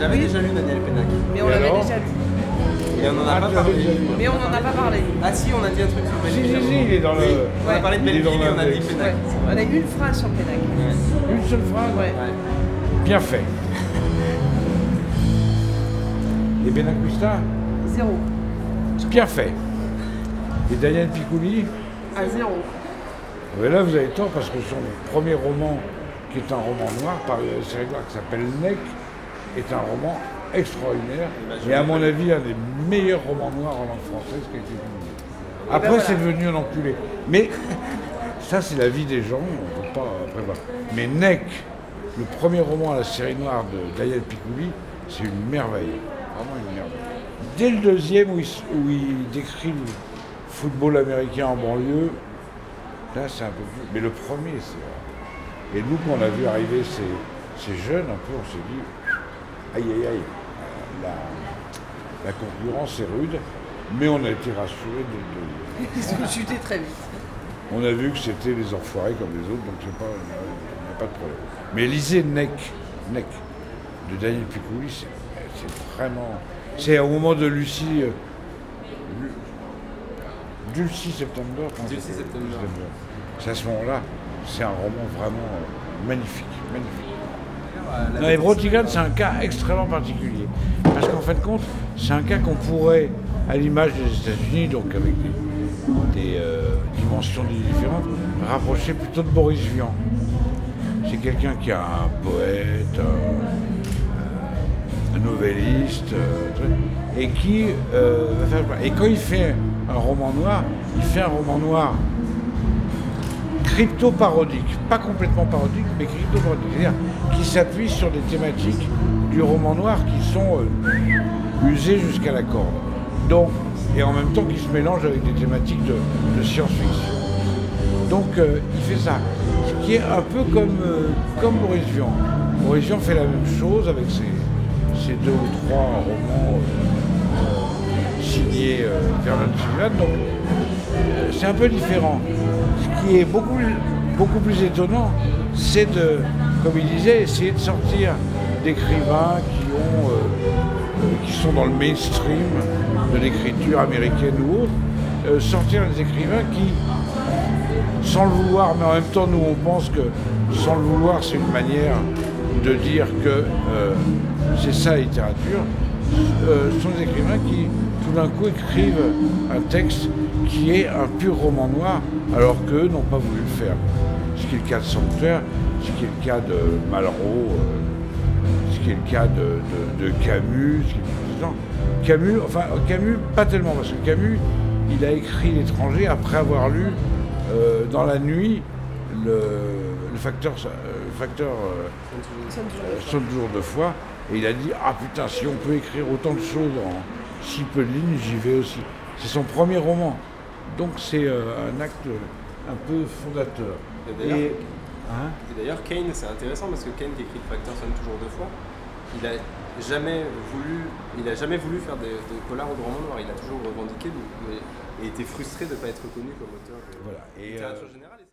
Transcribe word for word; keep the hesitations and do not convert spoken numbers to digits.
J'avais Oui. déjà lu Daniel Pénac. Mais on Et l'avait alors déjà lu. Et on en a Ah, pas tu parlé. l'avais déjà lu. Mais on n'en a pas parlé. Ah si, on a dit un truc sur Si, Belleville. si, si, il est dans le... Oui, on a Ouais. parlé de Il est Belleville dans et on a dit l'index. Pénac. Ouais. On a une phrase sur Pénac. Ouais. Une seule phrase. Ouais. Ouais. Bien fait. Et Benacquista, Zéro. bien fait. Et Daniel Picouli, À zéro. mais là vous avez tort parce que son premier roman, qui est un roman noir, par une série noire qui s'appelle Neck, est un roman extraordinaire. Et à mon avis, un des meilleurs romans noirs en langue française qui a été publié. Après, voilà. c'est devenu un enculé. Mais ça, c'est la vie des gens, on ne peut pas prévoir. Mais Neck, le premier roman à la série noire de Daniel Picouli, c'est une merveille. Vraiment une merveille. Dès le deuxième, où il, s- où il décrit le football américain en banlieue, là, c'est un peu plus... Mais le premier, c'est... Et nous, quand on a vu arriver ces, ces jeunes, un peu, on s'est dit, aïe, aïe, aïe, euh, la, la concurrence est rude, mais on a été rassurés dès le début. Ils ont chuté très vite. On a vu que c'était les enfoirés comme les autres, donc c'est pas, il n'y a pas de problème. Mais lisez Neck, Neck, de Daniel Picouli, c'est c'est vraiment... C'est au moment de Lucie... Euh, Lu- Dulcie September. comment ça Dulcie s'appelle September. C'est à ce moment-là, c'est un roman vraiment euh, magnifique, magnifique. La Non, et Brotigan, c'est un cas extrêmement particulier. Parce qu'en fin de compte, c'est un cas qu'on pourrait, à l'image des États-Unis, donc avec des, des euh, dimensions différentes, rapprocher plutôt de Boris Vian. C'est quelqu'un qui a un poète, un, un novelliste, euh, truc, et qui euh, va faire. Et quand il fait un roman noir, il fait un roman noir crypto-parodique, pas complètement parodique, mais crypto-parodique, c'est-à-dire qui s'appuie sur des thématiques du roman noir qui sont euh, usées jusqu'à la corde. Donc, et en même temps qui se mélangent avec des thématiques de, de science-fiction. Donc euh, il fait ça, ce qui est un peu comme, euh, comme Boris Vian. Boris Vian fait la même chose avec ses, ses deux ou trois romans euh, signés euh, Vernon Sullivan. Donc euh, c'est un peu différent. Ce qui est beaucoup, beaucoup plus étonnant, c'est de, comme il disait, essayer de sortir d'écrivains qui ont, euh, euh, qui sont dans le mainstream de l'écriture américaine ou autre, euh, sortir des écrivains qui, sans le vouloir, mais en même temps, nous on pense que sans le vouloir, c'est une manière de dire que euh, c'est ça la littérature, euh, sont des écrivains qui, tout d'un coup, écrivent un texte qui est un pur roman noir, alors qu'eux n'ont pas voulu le faire. Ce qui est le cas de Sanctuaire, ce qui est le cas de Malraux, euh, ce qui est le cas de, de, de Camus, ce qui est... non, Camus, enfin Camus, pas tellement, parce que Camus, il a écrit L'étranger après avoir lu euh, dans la nuit le, le facteur, euh, le facteur euh, sonne toujours deux fois, et il a dit ah putain, si on peut écrire autant de choses en si peu de lignes, j'y vais aussi. C'est son premier roman, donc c'est euh, un acte un peu fondateur. Et d'ailleurs, Et, hein, et d'ailleurs, Kane, c'est intéressant parce que Kane qui écrit Le Facteur sonne toujours deux fois, il a jamais voulu, il a jamais voulu faire des, des polars ou de romans noirs. Il a toujours revendiqué de- de- et été frustré de ne pas être reconnu comme auteur de voilà. Et, euh, littérature générale.